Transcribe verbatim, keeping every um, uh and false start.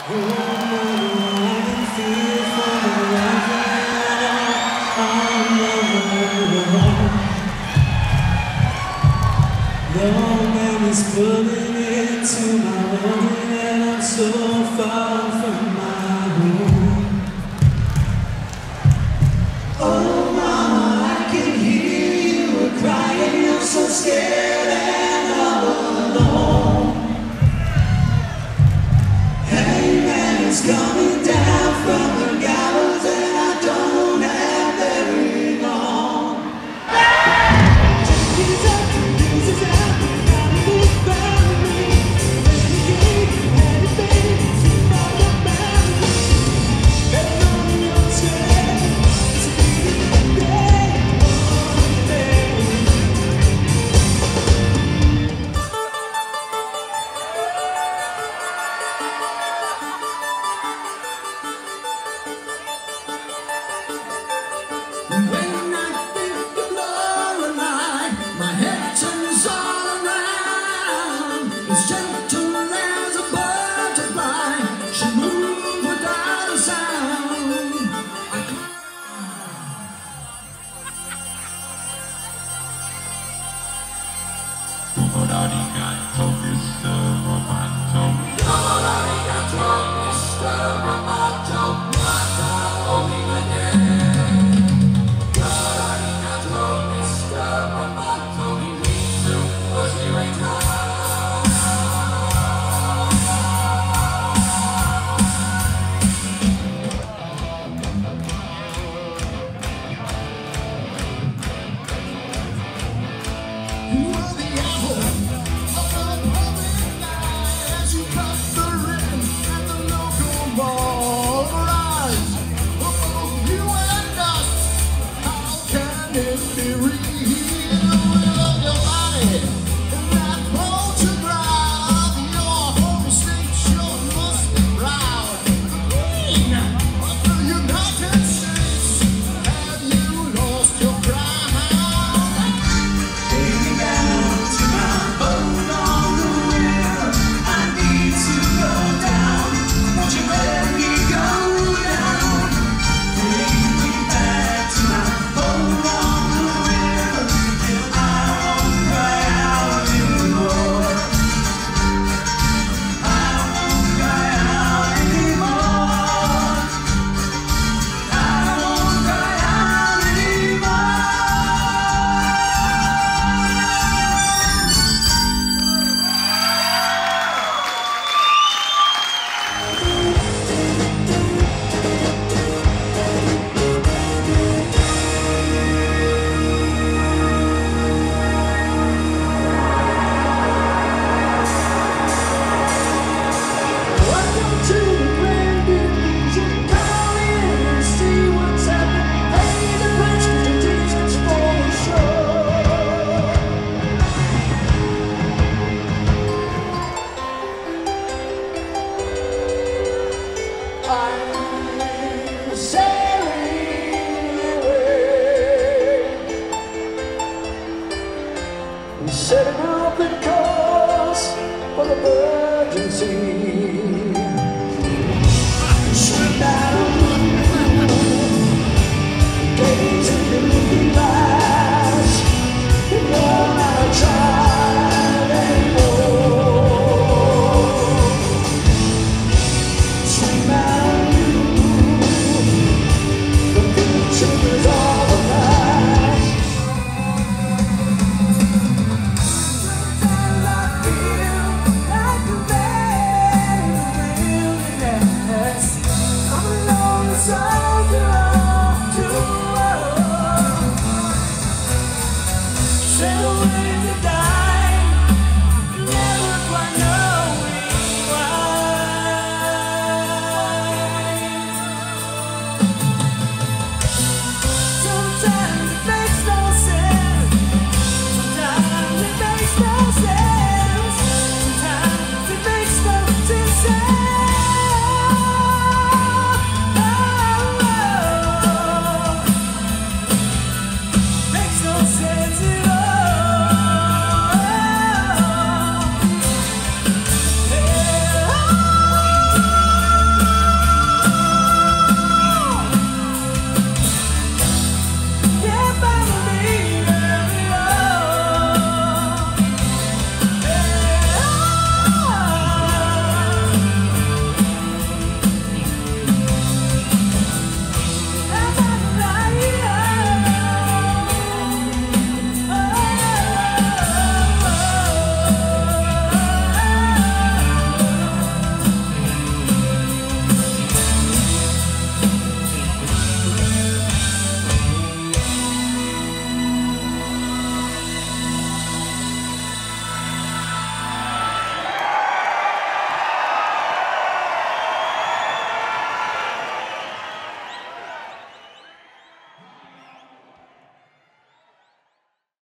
Pulling it to my own, and I'm so far from my home. Oh mama, I can hear you crying, I'm so scared and all alone. Hangman is coming down from the gallows, and I don't have very long. Jesus, Jesus, Arigato, Mister Romanto. Arigato, Mister Romanto. Mata omigane. Arigato, Mister Romanto. Misu osireta. You are the apple. Setting up the course for the emergency. Swim down